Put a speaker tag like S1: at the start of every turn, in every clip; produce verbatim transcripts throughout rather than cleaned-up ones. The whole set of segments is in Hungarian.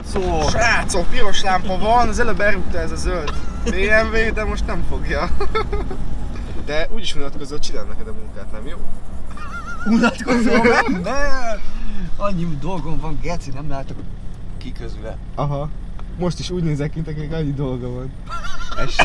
S1: Srácok!
S2: Srácok, piros lámpa van, az előbb elrúgta ez a zöld bé em vé, de most nem fogja. De úgyis unatkozol, csinál neked a munkát, nem jó?
S1: Unatkozol meg? Ne! Annyi dolgom van, geci, nem látok ki közüle.
S2: Aha. Most is úgy nézek, mint akinek annyi dolga van. Este.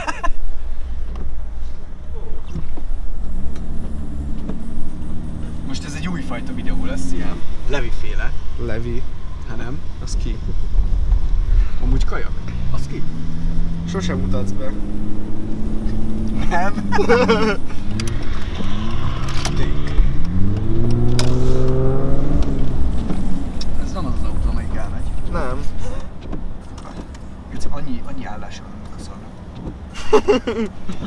S1: Most ez egy újfajta videó lesz, ilyen Levi féle.
S2: Levi.
S1: Hát nem?
S2: Az ki?
S1: Amúgy kajak. Az ki?
S2: Sosem mutatsz be.
S1: Nem? Ez nem az az autó, amelyik elmegy.
S2: Nem.
S1: Ez annyi, annyi állása van ennek a szarnak.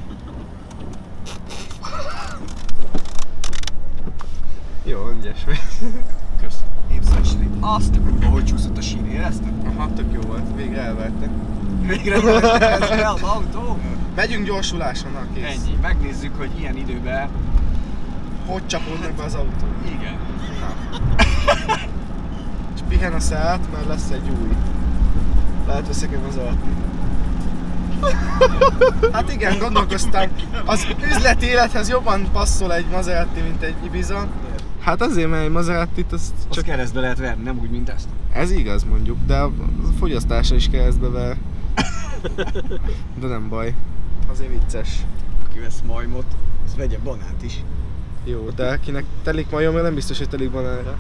S2: Jó, ügyes vagy.
S1: Kösz. Évszájsíri. Azt a kurva, hogy csúszott a sír, érezted?
S2: Aha, tök jó volt. Végre elverte.
S1: Végre elverte az autó.
S2: Megyünk gyorsuláson, na kész.
S1: Ennyi. Megnézzük, hogy ilyen időben...
S2: Hogy csapódnak be az autó.
S1: Igen.
S2: És pihen a szállt, mert lesz egy új. Lehet veszekem az alatni. Hát igen, gondolkoztam. Az üzleti élethez jobban passzol egy Maserati, mint egy Ibiza. Hát azért, mert egy Maseratit azt
S1: Csak
S2: csak...
S1: keresztbe lehet verni, nem úgy, mint ezt.
S2: Ez igaz mondjuk, de a fogyasztása is keresztbe ver. De nem baj. Azért vicces.
S1: Aki vesz majmot, az vegye banánt is.
S2: Jó, de akinek telik majom, nem biztos, hogy telik banánra.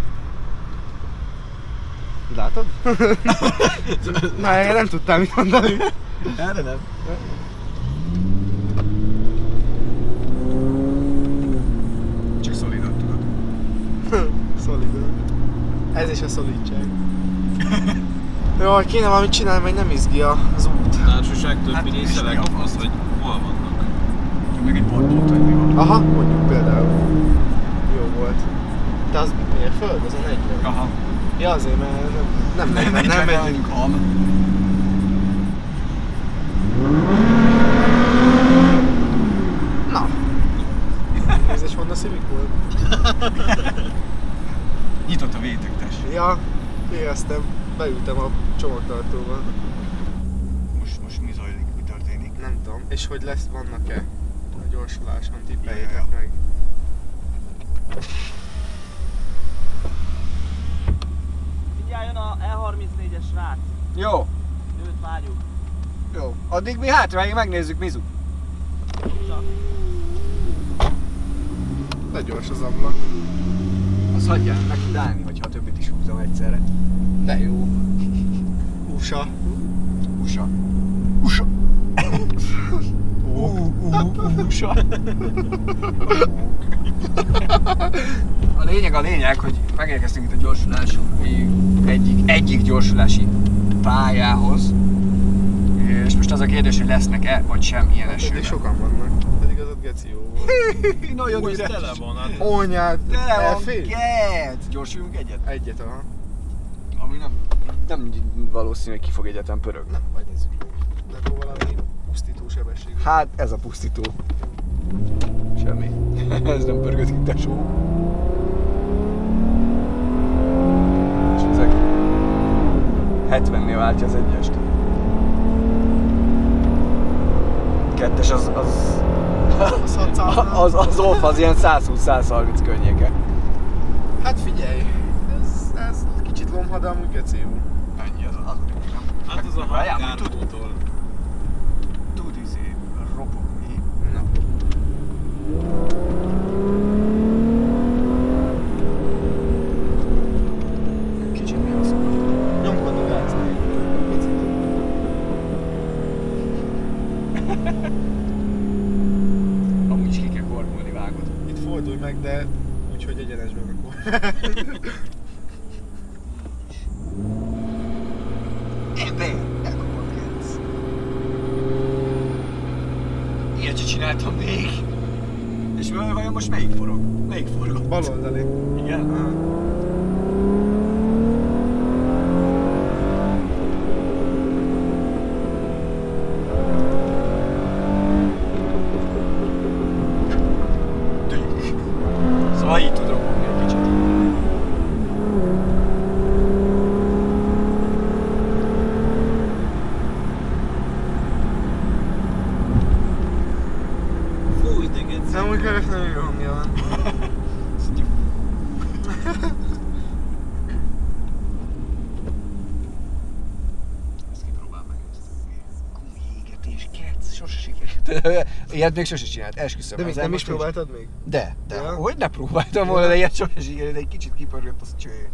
S2: Látod? Na, erre nem tudtam mit mondani.
S1: Erre nem. Csak szolidan tudod.
S2: Szolidon. Ez is a szolidság. Jó, kéne valamit csinálni, meg nem izgi az út.
S3: A társaság többi
S1: Hát,
S3: része
S1: és
S3: legapaszt, hogy hol vannak.
S1: Csak meg egy bordót, hogy mi van.
S2: Aha, mondjuk például. Jó volt. De az miért föld? Az a negyven.
S1: Aha.
S2: Ja, azért, mert nem, nem, nem, nem, nem megyünk.
S1: Am.
S2: Na. Ez egy Honda Civic volt?
S1: Nyitott a vétegtes.
S2: Ja, éreztem. Beültem a csomagtartóba.
S1: Most, most mi zajlik? Mi történik?
S2: Nem tudom. És hogy lesz, vannak-e a gyorsuláson? Tippeljétek
S1: Ja, ja, ja.
S2: meg.
S4: Mindjárt jön a E harmincnégyes srác.
S1: Jó.
S4: Őt várjuk.
S1: Jó. Addig mi hátraáig megnézzük Mizu.
S4: Csak.
S2: De gyors az ablak.
S1: Azt hagyjál, meg tud állni, hogyha a többit is húzom egyszerre.
S2: De jó. Usa.
S1: Usa. Usa. Ú, ú, Usa. A lényeg a lényeg, hogy megérkeztünk itt a gyorsulási egyik, egyik gyorsulási pályához. És most az a kérdés, hogy lesznek-e, vagy sem ilyen
S2: Pedig
S1: esőben.
S2: sokan vannak. Pedig az ott geci jó volt.
S1: Nagyon
S3: Úgy
S1: üres.
S3: tele van, hát
S2: Ónyát,
S1: Tele van,
S2: elfél?
S1: get! Gyorsuljunk egyet?
S2: Egyet, aha.
S1: Ami nem, nem valószínű, hogy ki fog egyetem pörögni.
S2: Nem, majd nézzük. De akkor valami pusztító sebesség.
S1: Hát ez a pusztító. Semmi. Ez nem pörgött ki, tesó. És ezek hetvennél váltja az egyest. Kettes az... az...
S2: Az hatszáz.
S1: az, az off az ilyen százhúsz-százharminc környéke.
S2: Hát figyelj, ez, ez kicsit lomha, de amúgy geci jó.
S1: Ennyi az az.
S3: hát az a
S1: Várjál,
S3: hangártótól.
S1: Tud izé ropogni.
S2: Na.
S1: Kicsit mi az szokott.
S2: Nyomkod a gázt.
S1: Amúgy is ki kell kormolni, vágod.
S2: Itt fordulj meg, de úgy, hogy egyenesben akkor.
S1: Ember! Elkopogsz. Ilyet sem csináltam még. És vajon most melyik forog? Melyik forgott?
S2: Baloldali.
S1: Igen?
S2: Aha.
S1: Szóval így tud ropogni egy kicsit.
S2: Csajok nagyon jó hangja van.
S1: Ezt kipróbál meg. Gumiégetés, kec, sose sikerült. Ilyet még sose csinált, esküszöm.
S2: De még
S1: ezen
S2: nem is
S1: most
S2: próbáltad még?
S1: De, de
S2: Ja.
S1: hogy ne próbáltam volna, de ilyet sose sikerült, egy kicsit kipörgött az cső.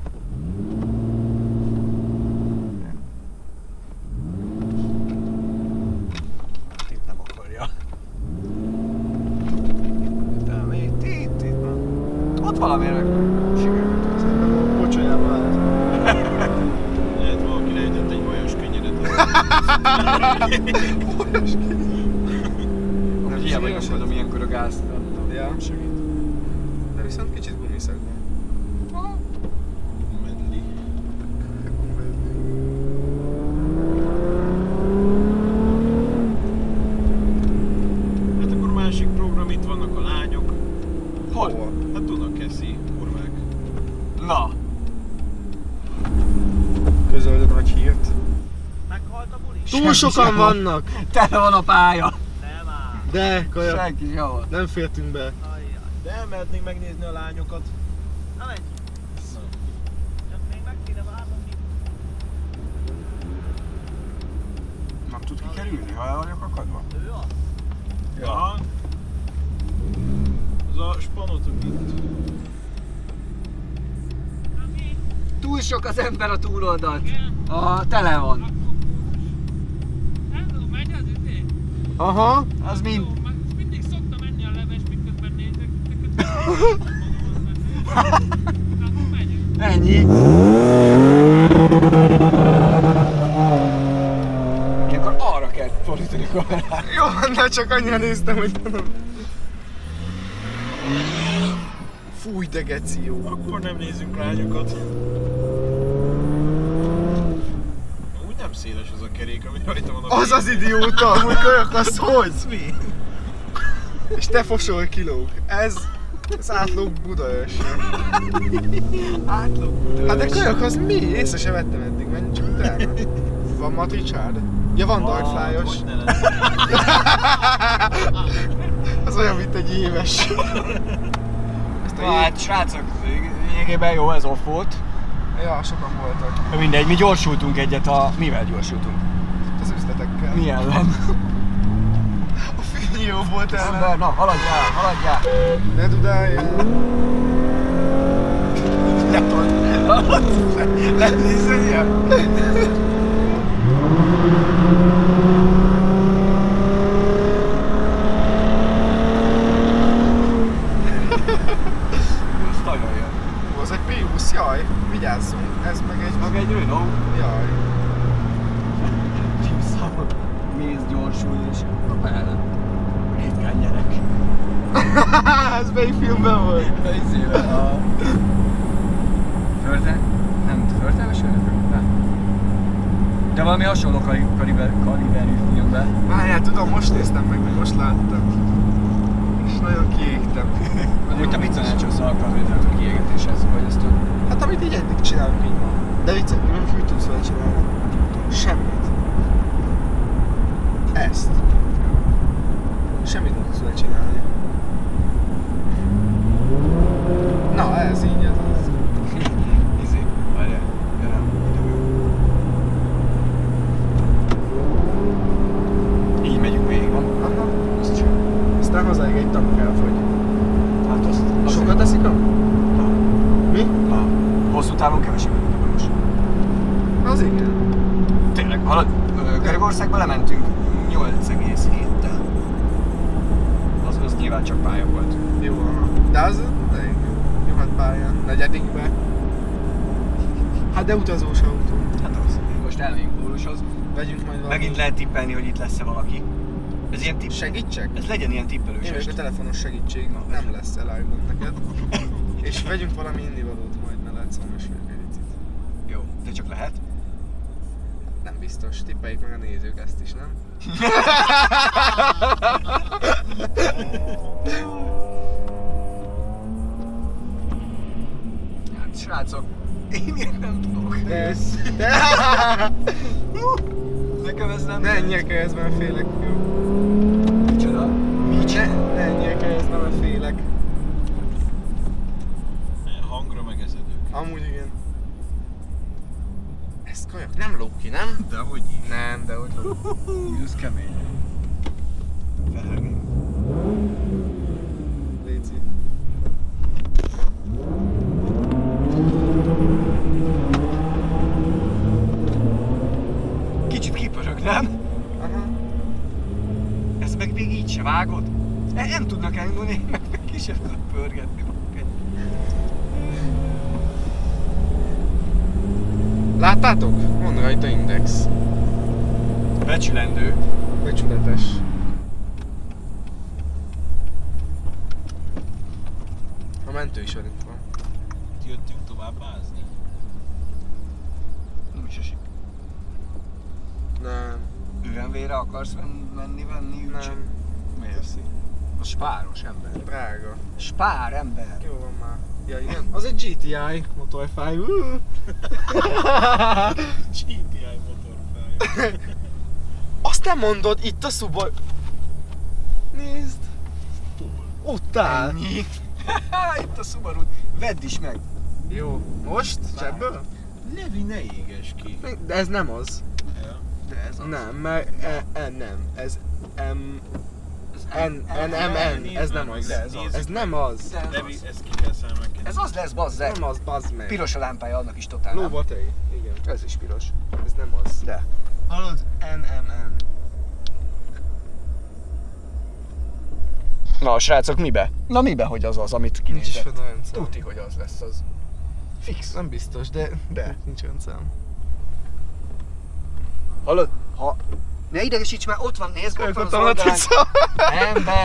S1: Itt nem akarja. De még itt, itt van. Ott valamire meg sikerült.
S2: Szerintem a pocsolyában állt.
S3: Lehet valaki lejtett egy vajas kenyedet.
S2: Bolyos kenyér.
S1: Nem hiába nyomkodom ilyenkor a gázt, de
S2: Ja.
S1: nem segít.
S2: De viszont kicsit gumiszag van.
S3: Medli. Hát akkor másik program, itt vannak a lányok.
S1: Hol?
S3: Hát Dunakeszi, kurvák.
S1: Na!
S2: Közöld a nagy hírt.
S4: Meghalt a buli?
S2: Túl sokan vannak!
S1: Tele van a pálya!
S4: Nem áll.
S2: De, kaja,
S1: Senki sehol.
S2: nem fértünk be.
S4: Ajjaj.
S3: De elmehetnénk megnézni a lányokat.
S4: Na menj. Csak még meg kéne várnom.
S1: Nem tud kikerülni, ha el vagyok akadva?
S4: Ő az?
S3: Ja. Az a spanotok itt.
S1: Túl sok az ember a túloldalt. A tele van.
S5: Megy az izé?
S2: Aha.
S1: Az mind.
S5: Jó, meg mindig szoktam menni a leves, miközben nézek. Akkor megyünk.
S1: Ennyi. Ilyenkor arra kell fordítani a kamerát.
S2: Jó, de csak annyira néztem, hogy nem. Fúj, de geci jó.
S3: Akkor nem nézzünk lányokat. Úgy nem széles az a kerék, ami rajta van a
S2: Az az idióta, hogy kajak, az hogy?
S3: mi?
S2: És te fosol kilóg. Ez, ez átlóg Budaörs.
S1: Átló.
S2: Hát de kajak, az mi? Észre se vettem eddig, menj csak utána. Van matricsád? Ja, van dartflyos.
S3: Hogy ne lesz.
S2: Az olyan, mint egy éves. Ezt a
S1: Na
S2: jé...
S1: hát srácok, lényegében jó, ez off volt.
S2: Ja, sokan voltak.
S1: Mindegy, mi gyorsultunk egyet a... Mivel gyorsultunk?
S2: Az üzletekkel.
S1: Mi ellen?
S2: A fény jó volt ellen.
S1: Ember, na haladjál, haladjál!
S2: Ne dudáljál.
S1: Ne tudod! Lehet nézni ilyen? Ez nagyon jó.
S2: Ó, az egy Prius, jaj. Vigyázzunk. Ez meg egy...
S1: Meg egy Renault.
S2: Jaj.
S1: Szabad. Mész gyorsul és... Hoppá! Ritkán gyerek.
S2: Ez melyik filmben volt?
S1: De izével a... Földre? Nem, földremes önök? Nem. De valami hasonló kali- kaliber, kaliberű filmben.
S2: Várjál, tudom, most néztem meg, meg most láttam. És nagyon kiégtem.
S1: Amúgy te mit tanácsolsz alkalmazásnak a kiégetéshez, vagy ezt tud?
S2: Hát amit így eddig csinálunk, így van. De viccet, nem is úgy tudsz vele csinálni. Semmit. Ezt. Semmit nem tudsz vele csinálni. Na, ez így, ez az.
S1: Izé, várjál, jelen, így megyünk végig, van?
S2: Aha.
S1: Azt csak.
S2: Aztán hazáig egy tank elfogy.
S1: Hát azt... azt
S2: Sokat eszik a?
S1: Na,
S2: Mi?
S1: na. Hosszú távon kevesebbet tudom most.
S2: Az igen.
S1: Tényleg, halad, ö, Görögországba lementünk nyolc egész héttel. Az, az nyilván csak pálya volt.
S2: Jó, aha. De az elég jó. Jó, hát pályán. Negyedikbe. Hát de utazós autó.
S1: Hát az. Most elmegyünk Pólushoz.
S2: Vegyünk majd valami.
S1: Megint lehet tippelni, hogy itt lesz-e valaki. Ez ilyen tipp...
S2: Segítsek?
S1: Ez legyen ilyen tippelős
S2: Én vagyok a
S1: est.
S2: telefonos segítség,
S1: Na,
S2: nem lesz elájulom neked. És vegyünk valami indivalót majd, ne lehet szomjas vagyok egy picit.
S1: Jó, de csak lehet.
S2: Nem biztos, tippeljék meg a nézők ezt is, nem?
S1: Hát srácok, én ilyet nem tudok.
S2: De ez... De...
S1: Nekem ez nem...
S2: Ne ennyire keresztben félek, jó?
S1: Micsoda?
S2: Ne, ne ennyire keresztben mert félek.
S3: Hangra megezedő.
S2: Amúgy igen. Ez kajak nem lóg ki, nem?
S3: De hogy így?
S2: Nem, de hogy lóg.
S1: Ez kemény. Felhőni.
S2: Léci.
S1: Kicsit kipörög, nem?
S2: Aha.
S1: Ezt meg még így se vágod? E, nem tudnak elindulni, meg meg ki sem tudok pörgetni.
S2: Láttátok? Van rajta index.
S1: Becsülendő.
S2: Becsületes. A mentő is van itt van.
S3: Jöttünk tovább bázni.
S1: Nem is esik.
S2: Nem.
S1: Üvenvére akarsz ven- menni, venni?
S2: Nem.
S1: Miért? A spáros ember.
S2: Drága.
S1: Spár ember.
S2: Jó van már. Ja igen. Az egy gé té i motorfáj.
S3: gé té i motorfája.
S2: Azt nem mondod, itt a Subaru. Nézd. Ott áll.
S1: Ennyi. Itt a Subaru. Vedd is meg.
S2: Jó. Most? Zsebből?
S3: Levi, ne éges ki.
S2: De ez nem az.
S3: Ja.
S1: De ez az.
S2: Nem, mert e, e, nem. Ez M... N, N, M, N. Ez nem az.
S1: De ez az.
S2: Ez nem az.
S1: De ez
S3: Levi,
S1: az.
S3: ezt ki kell számolni.
S1: Ez az lesz, bazzeg.
S2: Nem az, bazd meg.
S1: Piros a lámpája annak is totál. nem?
S2: Lóbatei. Igen.
S1: Ez is piros.
S2: Ez nem az.
S1: De.
S2: Hallod? N, M, N.
S1: Na srácok, mibe? Na mibe, hogy az az, amit
S2: Nincs is
S1: kinézett?
S2: fenn a rendszám.
S1: Tuti, hogy az lesz az. Fix.
S2: Nem biztos, de,
S1: De.
S2: nincs rendszám.
S1: Hallod? Ha... Ne idegesíts már, ott van, nézd, ott van az
S2: Kötöm a
S1: oldalán.
S2: tica.
S1: Ember,